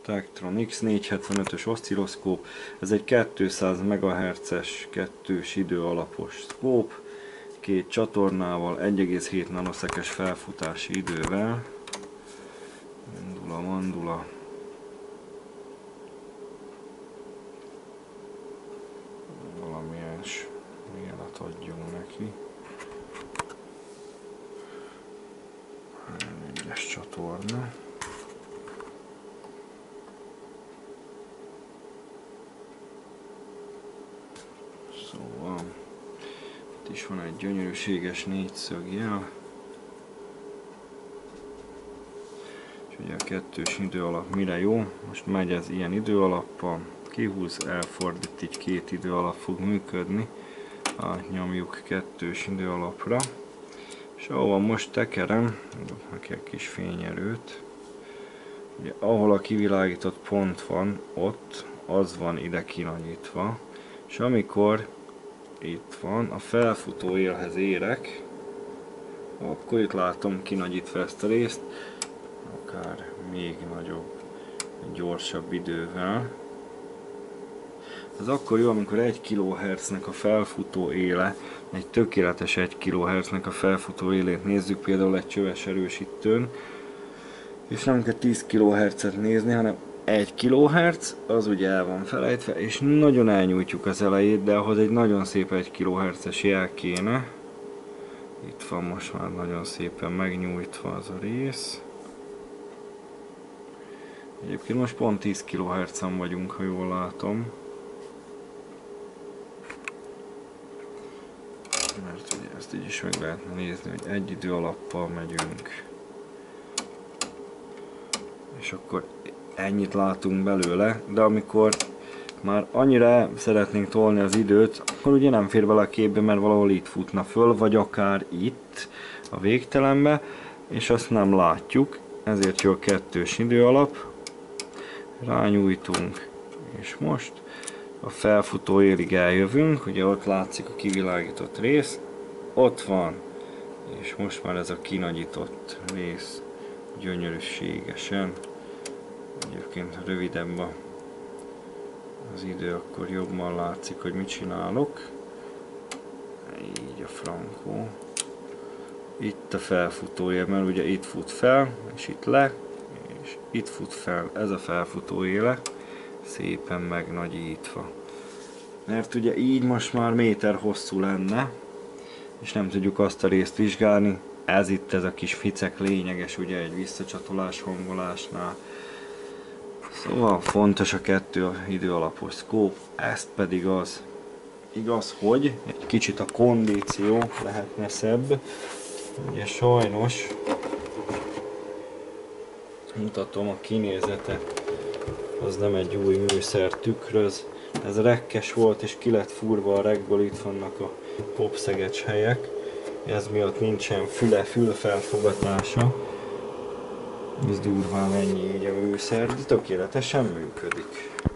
Tektron X475-ös oszcilloszkóp. Ez egy 200 MHz-es kettős idő alapos szkóp. 2 csatornával, 1,7 nanoszekes felfutási idővel. Mandula. Valamilyen élet adjunk neki. Egyes csatorna. Szóval itt is van egy gyönyörűséges négyszögjel. És ugye a kettős idő alap mire jó? Most megy ez ilyen idő alappal. Kihúz, elfordít, így 2 idő alap fog működni. Átnyomjuk kettős idő alapra. És ahol most tekerem, adok neki egy kis fényerőt. Ugye, ahol a kivilágított pont van, ott az van ide kinagyítva. És amikor itt van, a felfutó élhez érek, akkor itt látom kinagyítva ezt a részt, akár még nagyobb, gyorsabb idővel. Ez akkor jó, amikor 1 kHz-nek a felfutó éle, egy tökéletes 1 kHz-nek a felfutó élét nézzük, például egy csöves erősítőn, és nem kell 10 kHz-et nézni, hanem 1 kHz, az ugye el van felejtve, és nagyon elnyújtjuk az elejét, de ahhoz egy nagyon szép 1 kHz-es jel kéne. Itt van most már nagyon szépen megnyújtva az a rész. Egyébként most pont 10 kHz-en vagyunk, ha jól látom. Mert ugye ezt így is meg lehetne nézni, hogy egy idő alappal megyünk. És akkor ennyit látunk belőle, de amikor már annyira szeretnénk tolni az időt, akkor ugye nem fér bele a képbe, mert valahol itt futna föl, vagy akár itt, a végtelenbe, és azt nem látjuk, ezért jó a kettős idő alap. Rányújtunk, és most a felfutó élig eljövünk, ugye ott látszik a kivilágított rész, ott van, és most már ez a kinagyított rész gyönyörűségesen. Egyébként ha rövidebb az idő, akkor jobban látszik, hogy mit csinálok. Így a frankó. Itt a felfutóél, mert ugye itt fut fel, és itt le, és itt fut fel, ez a felfutó éle, szépen megnagyítva. Mert ugye így most már méter hosszú lenne, és nem tudjuk azt a részt vizsgálni. Ez itt ez a kis ficek lényeges, ugye egy visszacsatolás hangolásnál. Szóval fontos a kettő idő alapos szkóp, ezt pedig az igaz, hogy egy kicsit a kondíció lehetne szebb. Ugye sajnos mutatom a kinézetet, az nem egy új műszer tükröz. Ez rekkes volt és ki lett fúrva a regből, itt vannak a popszegecs helyek. Ez miatt nincsen fülfelfogatása. Ez durván ennyi így a műszer, de tökéletesen működik.